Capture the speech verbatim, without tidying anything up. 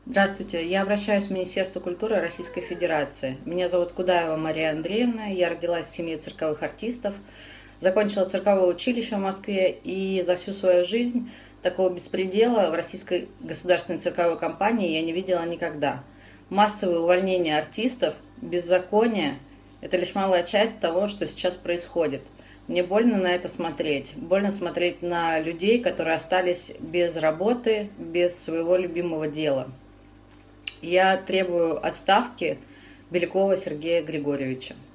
Здравствуйте, я обращаюсь в Министерство культуры Российской Федерации. Меня зовут Кудаева Мария Андреевна, я родилась в семье цирковых артистов, закончила цирковое училище в Москве и за всю свою жизнь такого беспредела в Российской государственной цирковой компании я не видела никогда. Массовые увольнения артистов, беззаконие– это лишь малая часть того, что сейчас происходит. Мне больно на это смотреть. Больно смотреть на людей, которые остались без работы, без своего любимого дела. Я требую отставки Белякова Сергея Григорьевича.